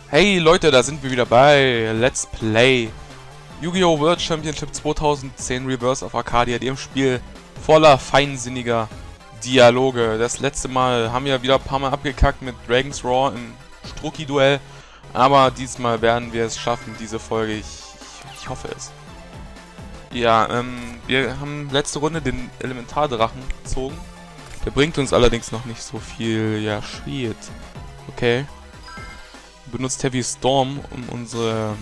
Hey Leute, da sind wir wieder bei Let's Play Yu-Gi-Oh! World Championship 2010 Rebirth of Arcadia, dem Spiel voller feinsinniger Dialoge. Das letzte Mal haben wir wieder ein paar Mal abgekackt mit Dragon's Roar im Strucki-Duell, aber diesmal werden wir es schaffen, diese Folge. Ich hoffe es. Ja, wir haben letzte Runde den Elementardrachen gezogen. Der bringt uns allerdings noch nicht so viel. Ja, shit. Okay. Benutzt Heavy Storm, um unsere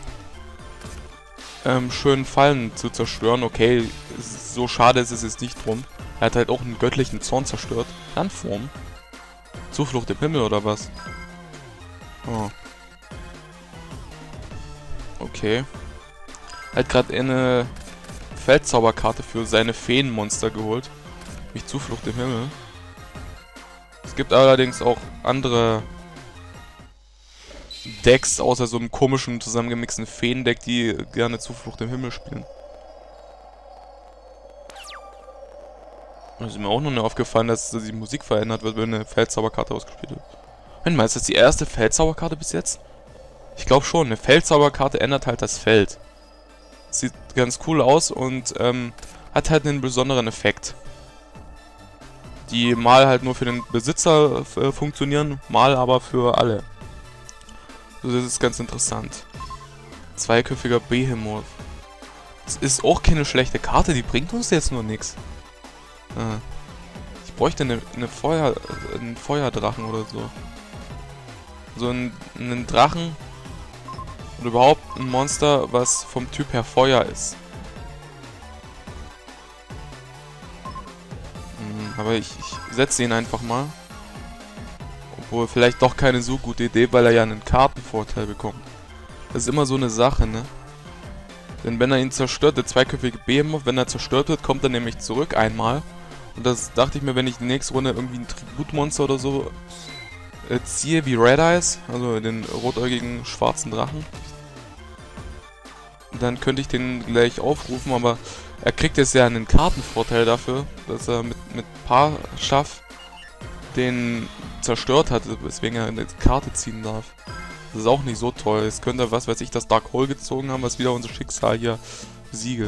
schönen Fallen zu zerstören. Okay, so schade ist es jetzt nicht drum. Er hat halt auch einen göttlichen Zorn zerstört. Landform. Zuflucht im Himmel oder was? Oh. Okay. Er hat gerade eine Feldzauberkarte für seine Feenmonster geholt. Nicht Zuflucht im Himmel. Es gibt allerdings auch andere Decks, außer so einem komischen, zusammengemixten Feen-Deck, die gerne Zuflucht im Himmel spielen. Da ist mir auch noch nicht aufgefallen, dass die Musik verändert wird, wenn eine Feldzauberkarte ausgespielt wird. Moment mal, ist das die erste Feldzauberkarte bis jetzt? Ich glaube schon, eine Feldzauberkarte ändert halt das Feld. Sieht ganz cool aus und hat halt einen besonderen Effekt. Die mal halt nur für den Besitzer funktionieren, mal aber für alle. Also das ist ganz interessant. Zweiköpfiger Behemoth. Das ist auch keine schlechte Karte, die bringt uns jetzt nur nichts. Ich bräuchte einen Feuerdrachen oder so. So einen Drachen oder überhaupt ein Monster, was vom Typ her Feuer ist. Aber ich setze ihn einfach mal. Obwohl, vielleicht doch keine so gute Idee, weil er ja einen Kartenvorteil bekommt. Das ist immer so eine Sache, ne? Denn wenn er ihn zerstört, der zweiköpfige Behemoth, wenn er zerstört wird, kommt er nämlich zurück einmal. Und das dachte ich mir, wenn ich die nächste Runde irgendwie ein Tributmonster oder so ziehe, wie Red Eyes, also den rotäugigen schwarzen Drachen, dann könnte ich den gleich aufrufen, aber er kriegt jetzt ja einen Kartenvorteil dafür, dass er mit Paar-Schaff den zerstört hat, weswegen er eine Karte ziehen darf. Das ist auch nicht so toll. Es könnte, was weiß ich, das Dark Hole gezogen haben, was wieder unser Schicksal hier besiegelt.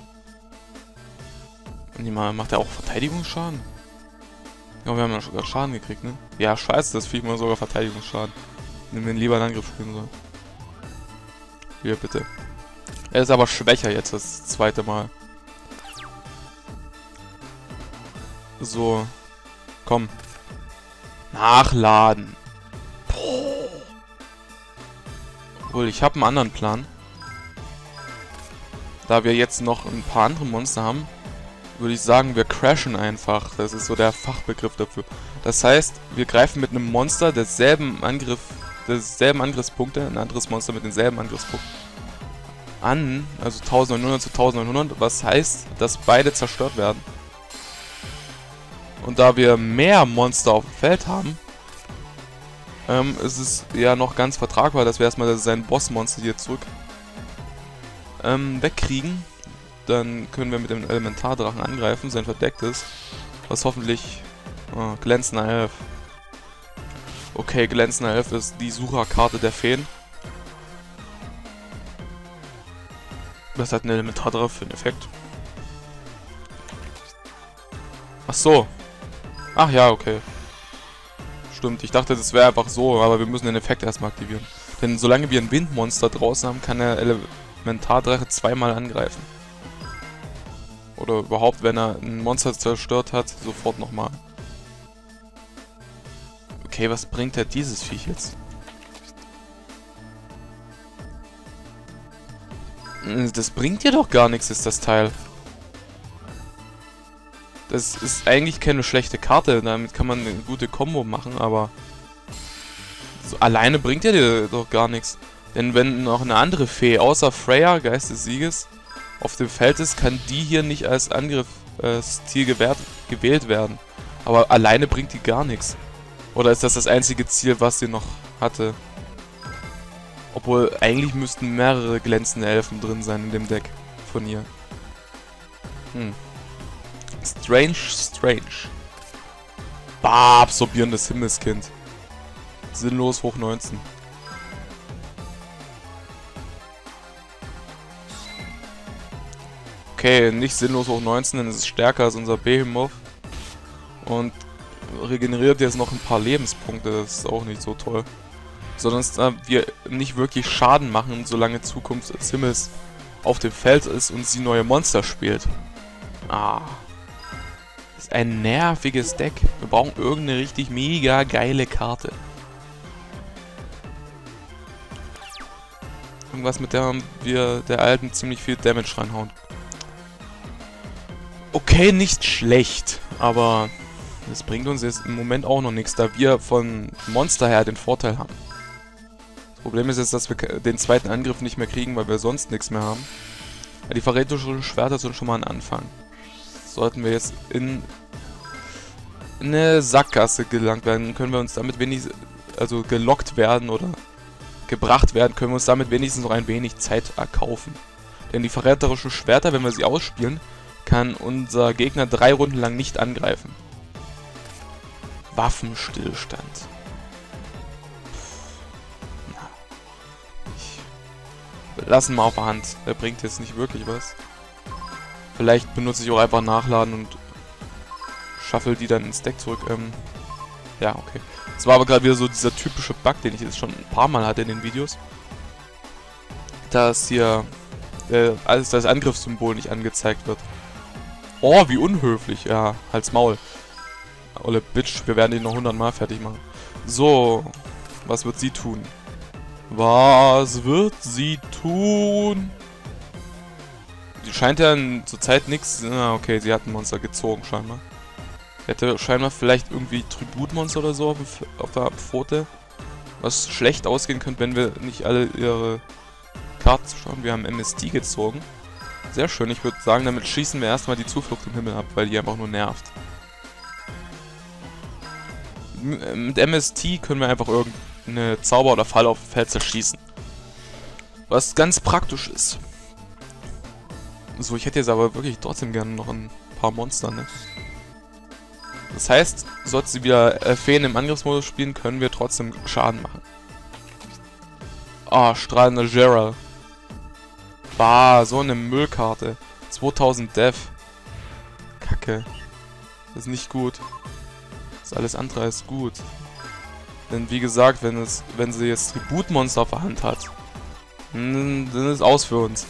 Und macht er auch Verteidigungsschaden? Ja, wir haben ja sogar Schaden gekriegt, ne? Ja, scheiße, das Viech mal sogar Verteidigungsschaden. Nehmen wir ihn lieber einen Angriff spielen sollen. Hier, bitte. Er ist aber schwächer jetzt das zweite Mal. So. Komm. Nachladen. Obwohl, ich habe einen anderen Plan. Da wir jetzt noch ein paar andere Monster haben, würde ich sagen, wir crashen einfach. Das ist so der Fachbegriff dafür. Das heißt, wir greifen mit einem Monster desselben Angriffspunkte, ein anderes Monster mit denselben Angriffspunkten an, also 1900 zu 1900, was heißt, dass beide zerstört werden. Und da wir mehr Monster auf dem Feld haben, ist es ja noch ganz vertragbar, dass wir erstmal sein Bossmonster hier zurück wegkriegen. Dann können wir mit dem Elementardrachen angreifen, sein verdecktes, was hoffentlich glänzender Elf. Okay, glänzender Elf ist die Sucherkarte der Feen. Was hat ein Elementardrache für einen Effekt? Ach so. Ach ja, okay. Stimmt, ich dachte, das wäre einfach so, aber wir müssen den Effekt erstmal aktivieren. Denn solange wir ein Windmonster draußen haben, kann der Elementardrache zweimal angreifen. Oder überhaupt, wenn er ein Monster zerstört hat, sofort nochmal. Okay, was bringt halt dieses Viech jetzt? Das bringt dir doch gar nichts, ist das Teil. Das ist eigentlich keine schlechte Karte, damit kann man eine gute Combo machen, aber so alleine bringt er dir doch gar nichts. Denn wenn noch eine andere Fee außer Freya, Geist des Sieges, auf dem Feld ist, kann die hier nicht als Angriffsziel gewählt werden. Aber alleine bringt die gar nichts. Oder ist das einzige Ziel, was sie noch hatte? Obwohl, eigentlich müssten mehrere glänzende Elfen drin sein in dem Deck von ihr. Strange. Bah, absorbierendes Himmelskind. Sinnlos hoch 19. Okay, nicht sinnlos hoch 19, denn es ist stärker als unser Behemoth. Und regeneriert jetzt noch ein paar Lebenspunkte, das ist auch nicht so toll. Sondern dass wir nicht wirklich Schaden machen, solange Zukunft des Himmels auf dem Feld ist und sie neue Monster spielt. Ah. Das ist ein nerviges Deck. Wir brauchen irgendeine richtig mega geile Karte. Irgendwas, mit der wir der Alten ziemlich viel Damage reinhauen. Okay, nicht schlecht, aber das bringt uns jetzt im Moment auch noch nichts, da wir von Monster her den Vorteil haben. Das Problem ist jetzt, dass wir den zweiten Angriff nicht mehr kriegen, weil wir sonst nichts mehr haben. Die verräterischen Schwerter sind schon mal ein Anfang. Sollten wir jetzt in eine Sackgasse gelangt werden, können wir uns damit wenigstens, also gelockt werden oder gebracht werden, können wir uns damit wenigstens noch ein wenig Zeit erkaufen. Denn die verräterischen Schwerter, wenn wir sie ausspielen, kann unser Gegner 3 Runden lang nicht angreifen. Waffenstillstand. Lassen wir auf der Hand. Der bringt jetzt nicht wirklich was. Vielleicht benutze ich auch einfach Nachladen und shuffle die dann ins Deck zurück. Ja, okay. Das war aber gerade wieder so dieser typische Bug, den ich jetzt schon ein paar Mal hatte in den Videos. Dass hier alles das Angriffssymbol nicht angezeigt wird. Oh, wie unhöflich. Ja, halt's Maul. Olle Bitch, wir werden ihn noch 100 Mal fertig machen. So, was wird sie tun? Was wird sie tun? Die scheint ja zurzeit nichts... Ah, okay, sie hat ein Monster gezogen, scheinbar. Sie hätte scheinbar vielleicht irgendwie Tributmonster oder so auf der Pfote. Was schlecht ausgehen könnte, wenn wir nicht alle ihre Karten schauen. Wir haben MST gezogen. Sehr schön, ich würde sagen, damit schießen wir erstmal die Zuflucht im Himmel ab, weil die einfach nur nervt. Mit MST können wir einfach irgendeine Zauber oder Fall auf dem Feld zerschießen. Was ganz praktisch ist. So, ich hätte jetzt aber wirklich trotzdem gerne noch ein paar Monster, ne? Das heißt, sollte sie wieder Feen im Angriffsmodus spielen, können wir trotzdem Schaden machen. Ah, strahlender Gerald. Bah, so eine Müllkarte. 2000 Death. Kacke. Das ist nicht gut. Das alles andere ist gut. Denn wie gesagt, wenn sie jetzt Tributmonster auf der Hand hat, dann ist es aus für uns.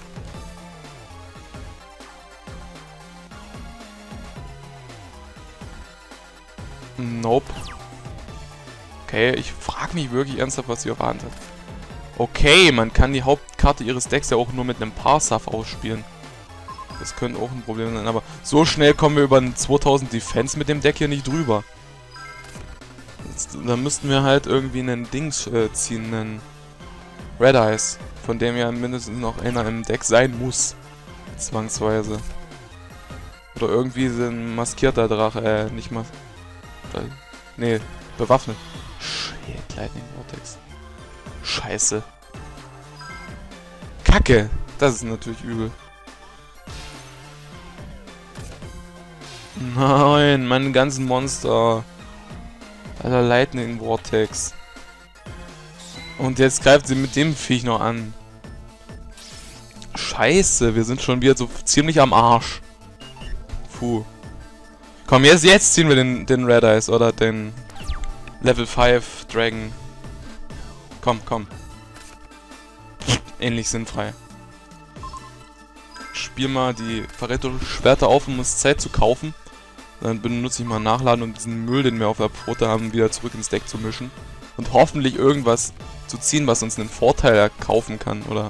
Nope. Okay, ich frage mich wirklich ernsthaft, was sie auf der Hand hat. Okay, man kann die Hauptkarte ihres Decks ja auch nur mit einem Parsaf ausspielen. Das könnte auch ein Problem sein, aber so schnell kommen wir über einen 2000 Defense mit dem Deck hier nicht drüber. Da müssten wir halt irgendwie einen Dings ziehen, einen Red Eyes, von dem ja mindestens noch einer im Deck sein muss. Zwangsweise. Oder irgendwie so ein maskierter Drache, nicht mal... Nee, bewaffnet. Shit, Lightning Vortex. Scheiße. Kacke! Das ist natürlich übel. Nein, meine ganzen Monster. Alter, Lightning Vortex. Und jetzt greift sie mit dem Viech noch an. Scheiße, wir sind schon wieder so ziemlich am Arsch. Puh. Komm, jetzt ziehen wir den Red Eyes oder den Level 5 Dragon. Komm. Ähnlich sinnfrei. Spiel mal die verräterischen Schwerter auf, um uns Zeit zu kaufen. Dann benutze ich mal Nachladen, um diesen Müll, den wir auf der Pfote haben, wieder zurück ins Deck zu mischen. Und hoffentlich irgendwas zu ziehen, was uns einen Vorteil erkaufen kann, oder?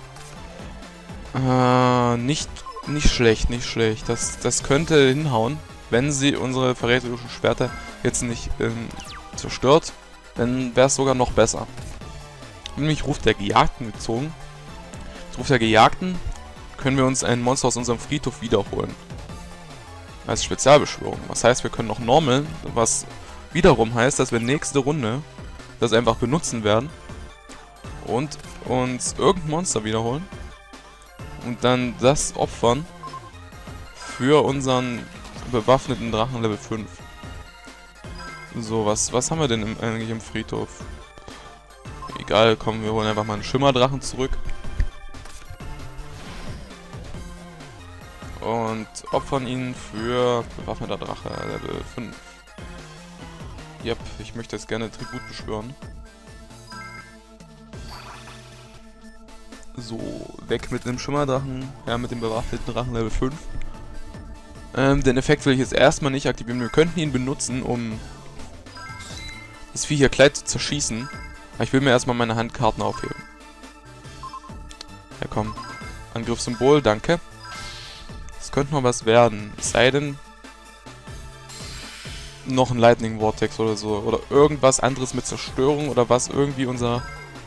Nicht schlecht, nicht schlecht. Das könnte hinhauen, wenn sie unsere verräterischen Schwerter jetzt nicht zerstört. Dann wäre es sogar noch besser. Nämlich Ruf der Gejagten gezogen. Mit Ruf der Gejagten können wir uns ein Monster aus unserem Friedhof wiederholen. Als Spezialbeschwörung. Das heißt, wir können noch Normal, was wiederum heißt, dass wir nächste Runde das einfach benutzen werden und uns irgendein Monster wiederholen und dann das opfern für unseren bewaffneten Drachen Level 5. So, was haben wir denn eigentlich im Friedhof? Egal, komm, wir holen einfach mal einen Schimmerdrachen zurück. und opfern ihn für bewaffneter Drache, Level 5. Yep, ich möchte jetzt gerne Tribut beschwören. So, weg mit dem Schimmerdrachen, ja, mit dem bewaffneten Drachen Level 5. Den Effekt will ich jetzt erstmal nicht aktivieren. Wir könnten ihn benutzen, um das Vieh hier gleich zu zerschießen. Aber ich will mir erstmal meine Handkarten aufheben. Ja, komm. Angriffssymbol, danke. Das könnte noch was werden. Es sei denn, noch ein Lightning Vortex oder so. Oder irgendwas anderes mit Zerstörung oder was irgendwie unseren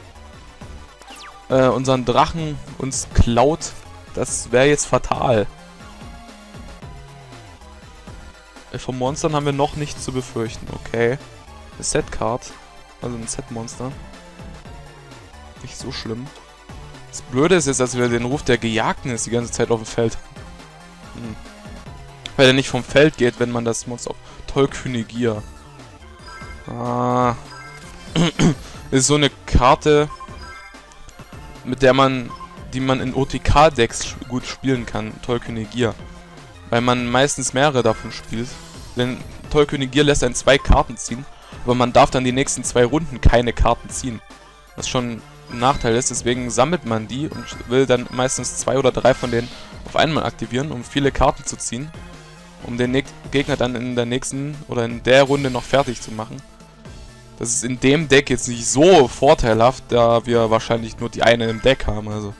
Drachen uns klaut. Das wäre jetzt fatal. Von Monstern haben wir noch nichts zu befürchten. Okay. Eine Set-Card. Also ein Set-Monster. Nicht so schlimm. Das Blöde ist jetzt, dass wir den Ruf der Gejagten ist die ganze Zeit auf dem Feld. Weil er nicht vom Feld geht, wenn man das Monster auf tollkühne Gier. Ah. Ist so eine Karte, mit der die man in OTK-Decks gut spielen kann. Tollkühne Gier. Weil man meistens mehrere davon spielt. Denn Tollkühne Gier lässt einen 2 Karten ziehen. Aber man darf dann die nächsten 2 Runden keine Karten ziehen. Was schon ein Nachteil ist. Deswegen sammelt man die und will dann meistens 2 oder 3 von denen auf einmal aktivieren, um viele Karten zu ziehen. Um den Gegner dann in der nächsten oder in der Runde noch fertig zu machen. Das ist in dem Deck jetzt nicht so vorteilhaft, da wir wahrscheinlich nur die eine im Deck haben. Also.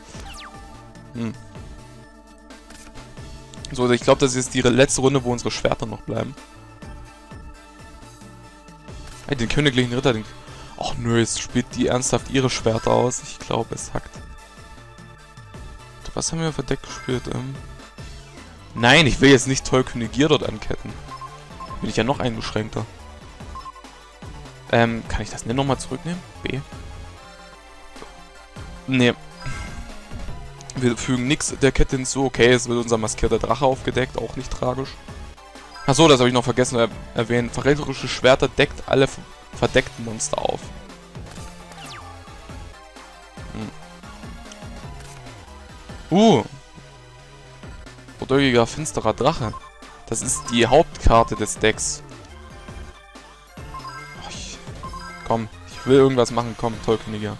So, ich glaube, das ist jetzt die letzte Runde, wo unsere Schwerter noch bleiben. Hey, den königlichen Ritter, den... Ach nö, jetzt spielt die ernsthaft ihre Schwerter aus. Ich glaube, es hackt. Was haben wir für Deck gespielt? Nein, ich will jetzt nicht tollkühne Gier dort anketten. Bin ich ja noch eingeschränkter. Kann ich das nicht nochmal zurücknehmen? B? Nee. Wir fügen nichts der Kette hinzu. Okay, es wird unser maskierter Drache aufgedeckt. Auch nicht tragisch. Achso, das habe ich noch vergessen zu erwähnen. Verräterische Schwerter deckt alle verdeckten Monster auf. Rodäugiger finsterer Drache. Das ist die Hauptkarte des Decks. Komm, ich will irgendwas machen. Komm, Tollkühniger.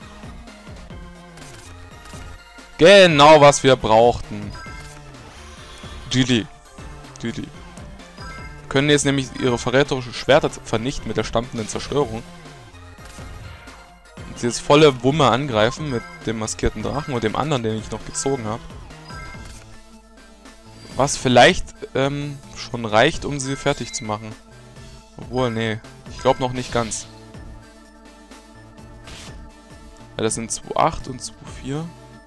Genau, was wir brauchten. GG. GG. Können jetzt nämlich ihre verräterischen Schwerter vernichten mit der stampfenden Zerstörung. Und sie jetzt volle Wumme angreifen mit dem maskierten Drachen und dem anderen, den ich noch gezogen habe. Was vielleicht schon reicht, um sie fertig zu machen. Obwohl, nee. Ich glaube noch nicht ganz. Ja, das sind 2,8 und 2,4.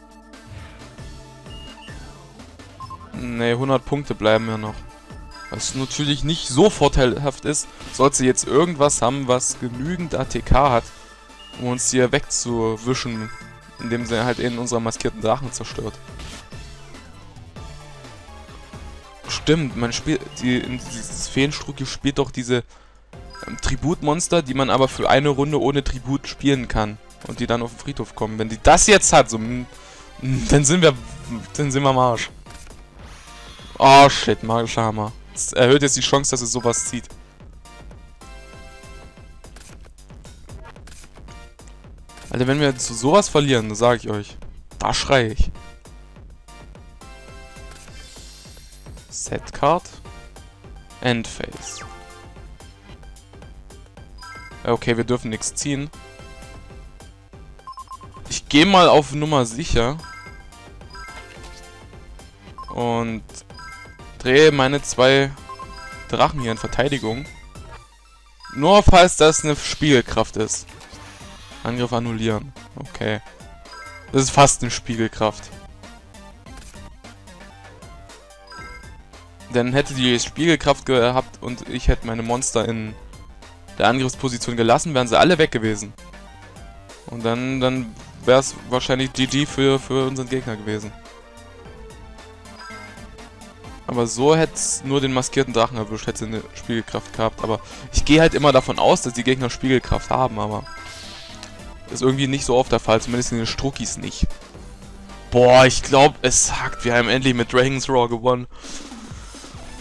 Ne, 100 Punkte bleiben ja noch. Was natürlich nicht so vorteilhaft ist, sollte sie jetzt irgendwas haben, was genügend ATK hat, um uns hier wegzuwischen, indem sie halt in unserer maskierten Drachen zerstört. Stimmt, man spielt, in dieses Feenstrucki spielt doch diese Tributmonster, die man aber für eine Runde ohne Tribut spielen kann. Und die dann auf den Friedhof kommen. Wenn die das jetzt hat, so, dann sind wir am Arsch. Oh shit, magischer Hammer. Das erhöht jetzt die Chance, dass es sowas zieht. Alter, wenn wir zu sowas verlieren, dann sage ich euch. Da schreie ich. Set Card. Endphase. Okay, wir dürfen nichts ziehen. Ich gehe mal auf Nummer sicher. Und drehe meine 2 Drachen hier in Verteidigung. Nur falls das eine Spiegelkraft ist. Angriff annullieren. Okay. Das ist fast eine Spiegelkraft. Denn hätte die Spiegelkraft gehabt und ich hätte meine Monster in der Angriffsposition gelassen, wären sie alle weg gewesen. Und dann wäre es wahrscheinlich GG für unseren Gegner gewesen. Aber so hätte es nur den maskierten Drachen erwischt, hätte sie eine Spiegelkraft gehabt. Aber ich gehe halt immer davon aus, dass die Gegner Spiegelkraft haben, aber ist irgendwie nicht so oft der Fall, zumindest in den Struckis nicht. Boah, ich glaube, es hackt. Wir haben endlich mit Dragon's Roar gewonnen.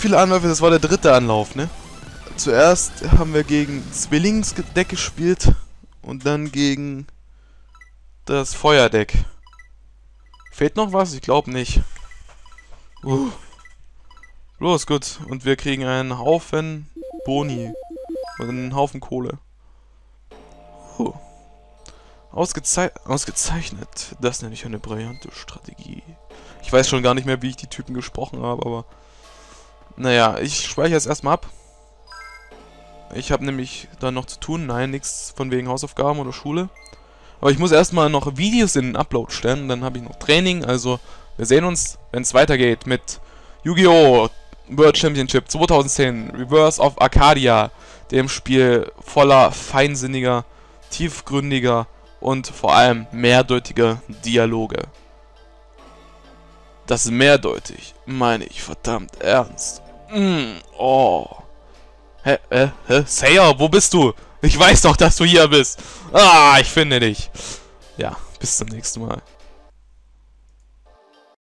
viele Anläufe, das war der dritte Anlauf, ne? Zuerst haben wir gegen Zwillingsdeck gespielt und dann gegen das Feuerdeck. Fehlt noch was? Ich glaube nicht. Los, gut. Und wir kriegen einen Haufen Boni. Und einen Haufen Kohle. Ausgezeichnet. Das nenne ich eine brillante Strategie. Ich weiß schon gar nicht mehr, wie ich die Typen gesprochen habe, aber... Naja, ich speichere es erstmal ab. Ich habe nämlich dann noch zu tun. Nein, nichts von wegen Hausaufgaben oder Schule. Aber ich muss erstmal noch Videos in den Upload stellen. Dann habe ich noch Training. Also, wir sehen uns, wenn es weitergeht mit Yu-Gi-Oh! World Championship 2010 Reverse of Arcadia. Dem Spiel voller feinsinniger, tiefgründiger und vor allem mehrdeutiger Dialoge. Das mehrdeutig meine ich verdammt ernst. Oh. Hä? Sayer, wo bist du? Ich weiß doch, dass du hier bist. Ah, ich finde dich. Ja, bis zum nächsten Mal.